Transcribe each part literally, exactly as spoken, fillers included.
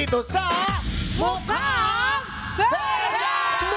dito sa Mukhang Perya!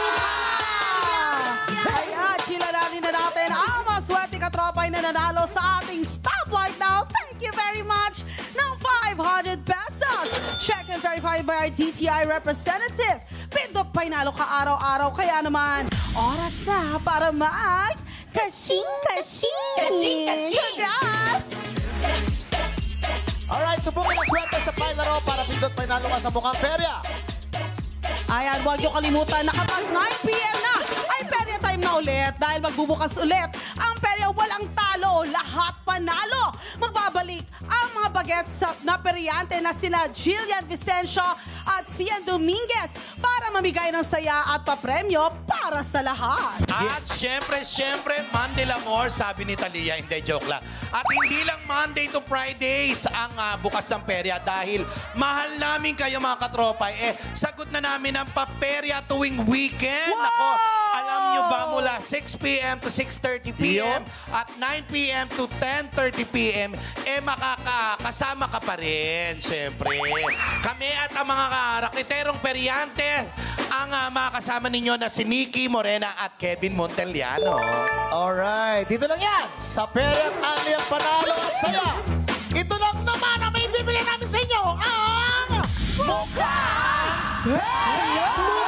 Ayan, kilalanin na natin ang maswerte katropa ay nananalo sa ating stoplight now. Thank you very much ng five hundred pesos. Check and verify by our D T I representative. Pindot painalo ka araw-araw. Kaya naman, oras na para mag kashing-kashing! Kashing-kashing! Congrats! Alright, subukan ang swerte sa Pailaro para pindot panalo ka sa Mukhang Perya. Ayan, huwag niyo kalimutan na kapag nine p m na ay Perya time na ulit dahil magbubukas ulit ang Perya walang talo, lahat panalo. Magbabalik ang mga bagets na peryante na sina Jillian Vicencio at Cian Dominguez para mamigay ng saya at papremyo para sa lahat. At syempre, syempre, Monday Lamor, sabi ni Talia, hindi, joke lang. At hindi lang Monday to Fridays ang uh, bukas ng perya dahil mahal namin kayo mga katropa. Eh, sagot na namin ang paperya tuwing weekend. Wow! Ako, alam nyo ba mula six p m to six thirty p m at nine p m to ten thirty p m eh makakasama ka pa rin, syempre. Kami at ang mga rakiterong peryante ang uh, makakasama ninyo na si Nikki Morena at Kevin Monteliano. Alright, dito lang yan sa Perya at Anli ang panalo at saya. Ito lang naman ang may bibili namin sa inyo ang Mukhang Perya!